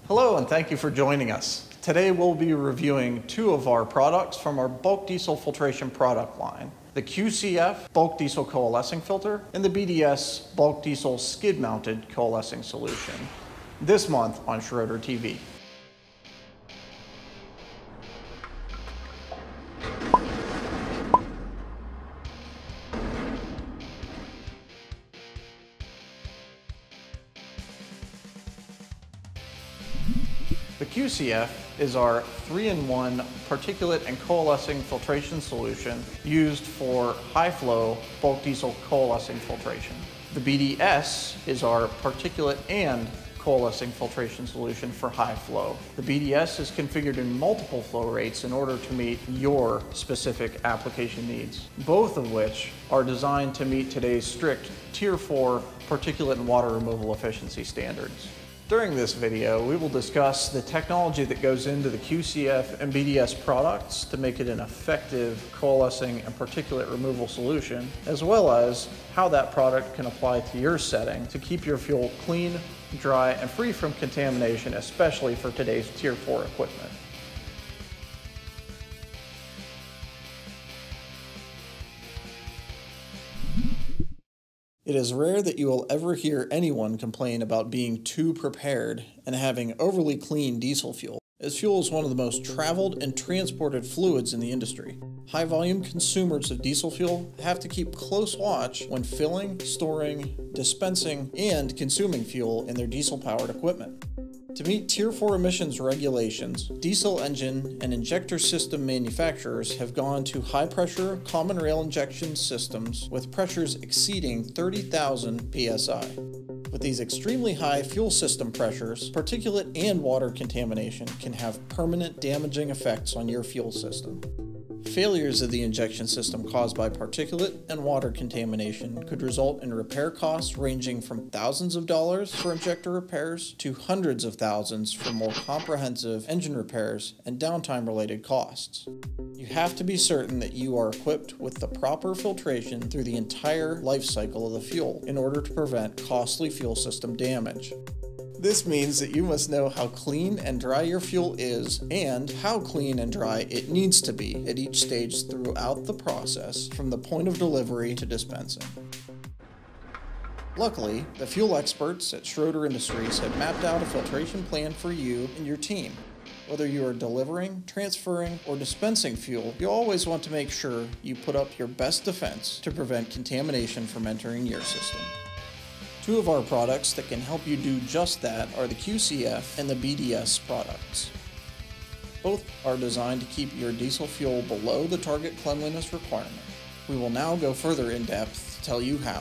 Hello and thank you for joining us. Today we'll be reviewing two of our products from our bulk diesel filtration product line, the QCF bulk diesel coalescing filter and the BDS bulk diesel skid mounted coalescing solution, this month on Schroeder TV. The QCF is our 3-in-1 particulate and coalescing filtration solution used for high-flow bulk diesel coalescing filtration. The BDS is our particulate and coalescing filtration solution for high flow. The BDS is configured in multiple flow rates in order to meet your specific application needs, both of which are designed to meet today's strict Tier 4 particulate and water removal efficiency standards. During this video, we will discuss the technology that goes into the QCF and BDS products to make it an effective coalescing and particulate removal solution, as well as how that product can apply to your setting to keep your fuel clean, dry, and free from contamination, especially for today's Tier 4 equipment. It is rare that you will ever hear anyone complain about being too prepared and having overly clean diesel fuel, as fuel is one of the most traveled and transported fluids in the industry. High-volume consumers of diesel fuel have to keep close watch when filling, storing, dispensing, and consuming fuel in their diesel-powered equipment. To meet Tier 4 emissions regulations, diesel engine and injector system manufacturers have gone to high-pressure common rail injection systems with pressures exceeding 30,000 psi. With these extremely high fuel system pressures, particulate and water contamination can have permanent damaging effects on your fuel system. Failures of the injection system caused by particulate and water contamination could result in repair costs ranging from thousands of dollars for injector repairs to hundreds of thousands for more comprehensive engine repairs and downtime-related costs. You have to be certain that you are equipped with the proper filtration through the entire life cycle of the fuel in order to prevent costly fuel system damage. This means that you must know how clean and dry your fuel is and how clean and dry it needs to be at each stage throughout the process, from the point of delivery to dispensing. Luckily, the fuel experts at Schroeder Industries have mapped out a filtration plan for you and your team. Whether you are delivering, transferring, or dispensing fuel, you always want to make sure you put up your best defense to prevent contamination from entering your system. Two of our products that can help you do just that are the QCF and the BDS products. Both are designed to keep your diesel fuel below the target cleanliness requirement. We will now go further in depth to tell you how.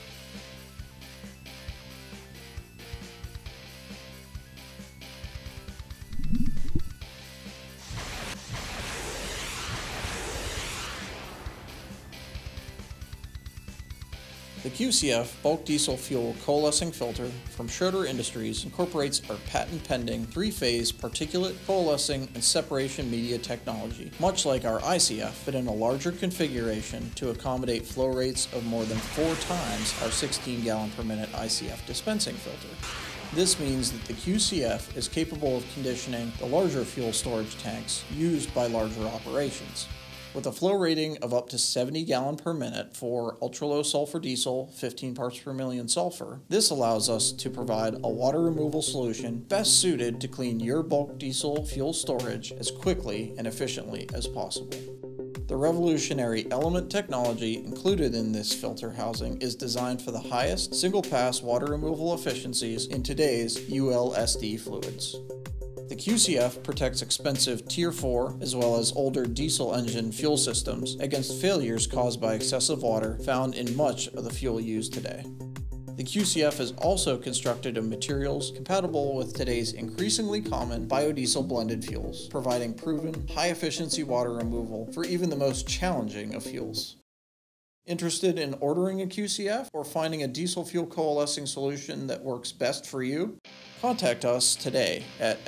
The QCF bulk diesel fuel coalescing filter from Schroeder Industries incorporates our patent-pending 3-phase particulate, coalescing, and separation media technology, much like our ICF, but in a larger configuration to accommodate flow rates of more than 4 times our 16-gallon per minute ICF dispensing filter. This means that the QCF is capable of conditioning the larger fuel storage tanks used by larger operations. With a flow rating of up to 70 gallons per minute for ultra-low sulfur diesel, 15 parts per million sulfur, this allows us to provide a water removal solution best suited to clean your bulk diesel fuel storage as quickly and efficiently as possible. The revolutionary element technology included in this filter housing is designed for the highest single-pass water removal efficiencies in today's ULSD fluids. The QCF protects expensive Tier 4 as well as older diesel engine fuel systems against failures caused by excessive water found in much of the fuel used today. The QCF is also constructed of materials compatible with today's increasingly common biodiesel blended fuels, providing proven high-efficiency water removal for even the most challenging of fuels. Interested in ordering a QCF or finding a diesel fuel coalescing solution that works best for you? Contact us today at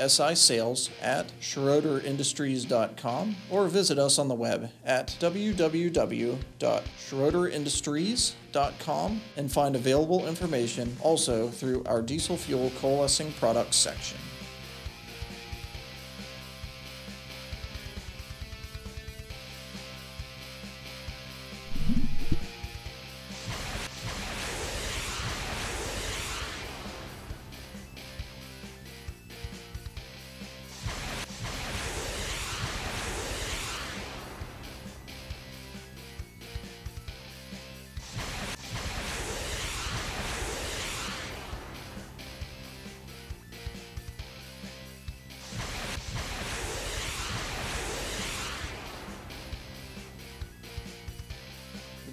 sisales@schroederindustries.com or visit us on the web at www.schroederindustries.com and find available information also through our diesel fuel coalescing products section.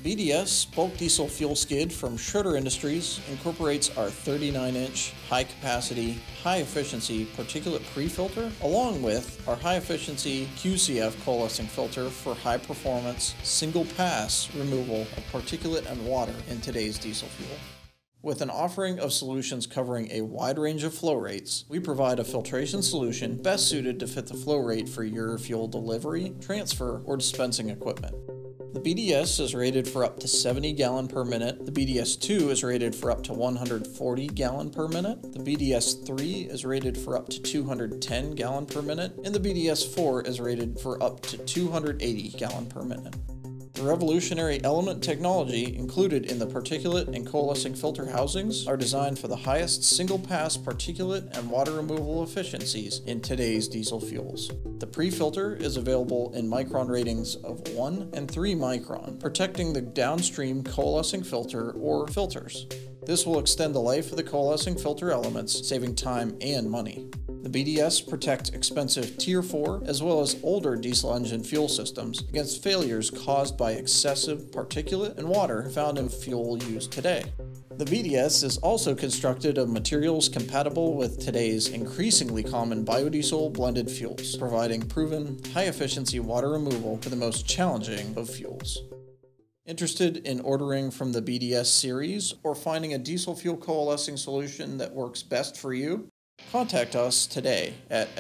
BDS bulk diesel fuel skid from Schroeder Industries incorporates our 39-inch high-capacity, high-efficiency particulate pre-filter, along with our high-efficiency QCF coalescing filter for high-performance, single-pass removal of particulate and water in today's diesel fuel. With an offering of solutions covering a wide range of flow rates, we provide a filtration solution best suited to fit the flow rate for your fuel delivery, transfer, or dispensing equipment. The BDS is rated for up to 70 gallon per minute. The BDS2 is rated for up to 140 gallon per minute. The BDS3 is rated for up to 210 gallon per minute. And the BDS4 is rated for up to 280 gallon per minute. The revolutionary element technology included in the particulate and coalescing filter housings are designed for the highest single-pass particulate and water removal efficiencies in today's diesel fuels. The pre-filter is available in micron ratings of 1 and 3 micron, protecting the downstream coalescing filter or filters. This will extend the life of the coalescing filter elements, saving time and money. The BDS protects expensive Tier 4 as well as older diesel engine fuel systems against failures caused by excessive particulate and water found in fuel used today. The BDS is also constructed of materials compatible with today's increasingly common biodiesel blended fuels, providing proven high-efficiency water removal for the most challenging of fuels. Interested in ordering from the BDS series or finding a diesel fuel coalescing solution that works best for you? Contact us today at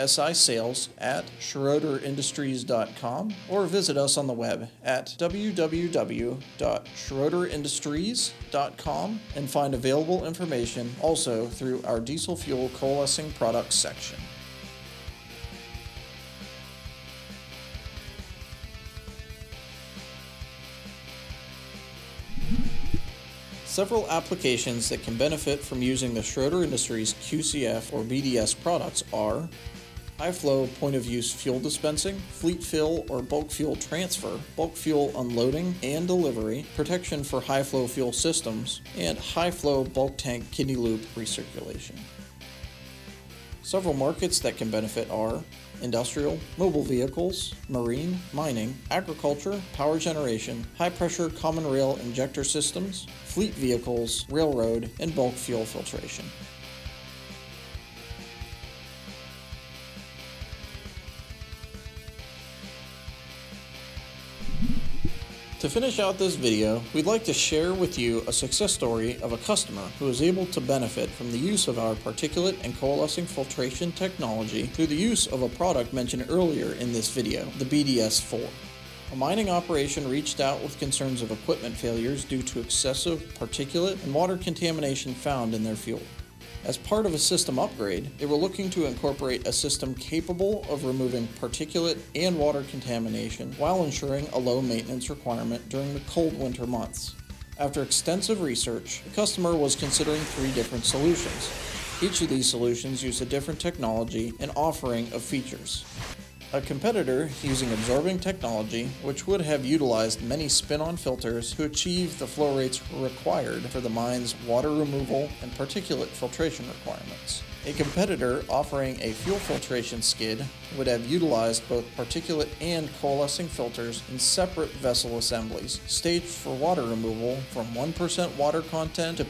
sisales@schroederindustries.com or visit us on the web at www.schroederindustries.com and find available information also through our diesel fuel coalescing products section. Several applications that can benefit from using the Schroeder Industries QCF or BDS products are high-flow point-of-use fuel dispensing, fleet fill or bulk fuel transfer, bulk fuel unloading and delivery, protection for high-flow fuel systems, and high-flow bulk tank kidney loop recirculation. Several markets that can benefit are industrial, mobile vehicles, marine, mining, agriculture, power generation, high-pressure common rail injector systems, fleet vehicles, railroad, and bulk fuel filtration. To finish out this video, we'd like to share with you a success story of a customer who was able to benefit from the use of our particulate and coalescing filtration technology through the use of a product mentioned earlier in this video, the BDS4. A mining operation reached out with concerns of equipment failures due to excessive particulate and water contamination found in their fuel. As part of a system upgrade, they were looking to incorporate a system capable of removing particulate and water contamination while ensuring a low maintenance requirement during the cold winter months. After extensive research, the customer was considering 3 different solutions. Each of these solutions used a different technology and offering of features. A competitor using absorbing technology, which would have utilized many spin-on filters to achieve the flow rates required for the mine's water removal and particulate filtration requirements. A competitor offering a fuel filtration skid would have utilized both particulate and coalescing filters in separate vessel assemblies, staged for water removal from 1% water content to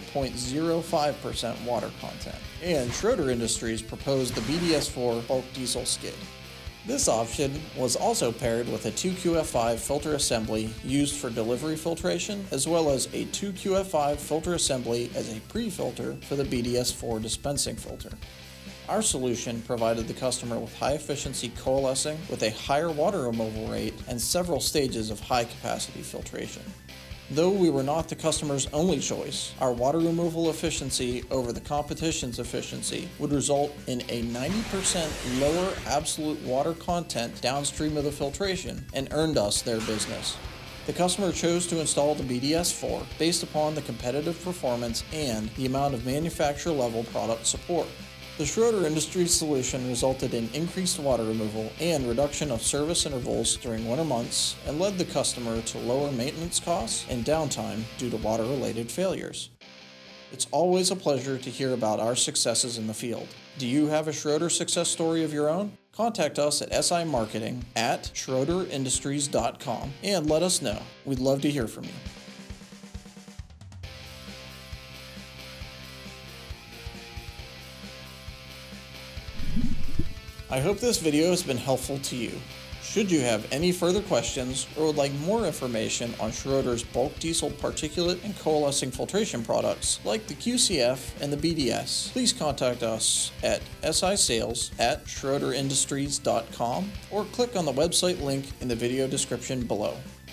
0.05% water content. And Schroeder Industries proposed the BDS4 bulk diesel skid. This option was also paired with a 2QF5 filter assembly used for delivery filtration, as well as a 2QF5 filter assembly as a pre-filter for the BDS4 dispensing filter. Our solution provided the customer with high-efficiency coalescing with a higher water removal rate and several stages of high-capacity filtration. Though we were not the customer's only choice, our water removal efficiency over the competition's efficiency would result in a 90% lower absolute water content downstream of the filtration and earned us their business. The customer chose to install the BDS4 based upon the competitive performance and the amount of manufacturer-level product support. The Schroeder Industries solution resulted in increased water removal and reduction of service intervals during winter months and led the customer to lower maintenance costs and downtime due to water-related failures. It's always a pleasure to hear about our successes in the field. Do you have a Schroeder success story of your own? Contact us at simarketing@schroederindustries.com and let us know. We'd love to hear from you. I hope this video has been helpful to you. Should you have any further questions or would like more information on Schroeder's bulk diesel particulate and coalescing filtration products like the QCF and the BDS, please contact us at sisales@schroederindustries.com or click on the website link in the video description below.